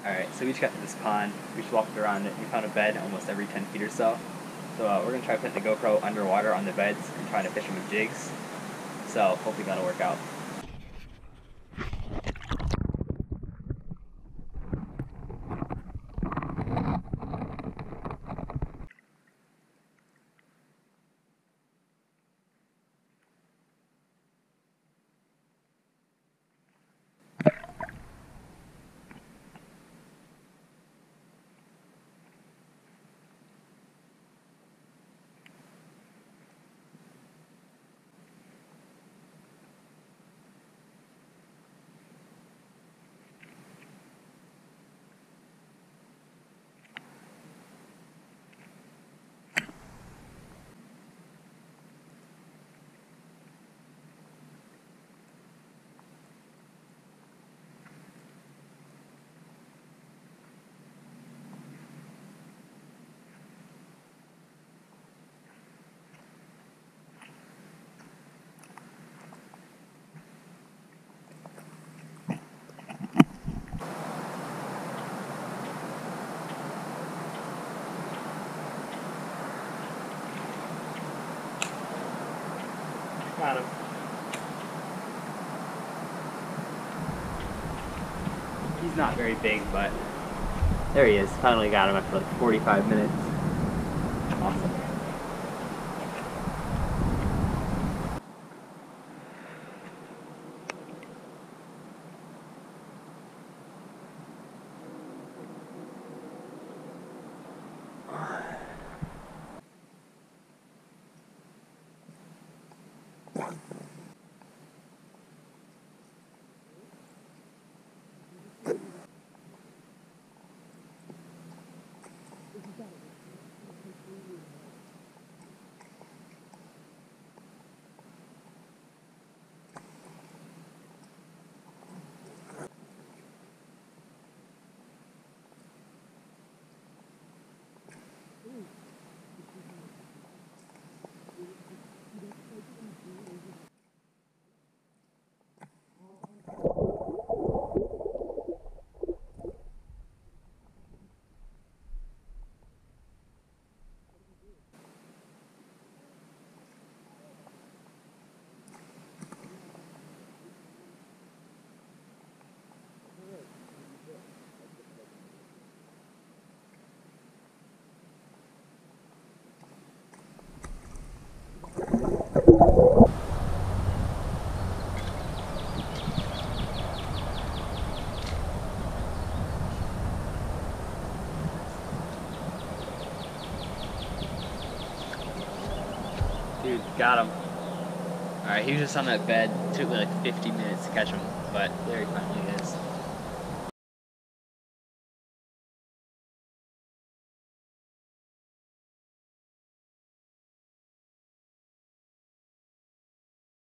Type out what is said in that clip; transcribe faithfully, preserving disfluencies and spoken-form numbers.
Alright, so we just got to this pond. We just walked around it. We found a bed almost every ten feet or so. So uh, we're going to try putting the GoPro underwater on the beds and trying to fish them with jigs. So hopefully that'll work out. Got him. He's not very big, but there he is. Finally got him after like forty-five minutes. Awesome. Dude, got him. Alright, he was just on that bed. It took me like fifty minutes to catch him, but there he finally is.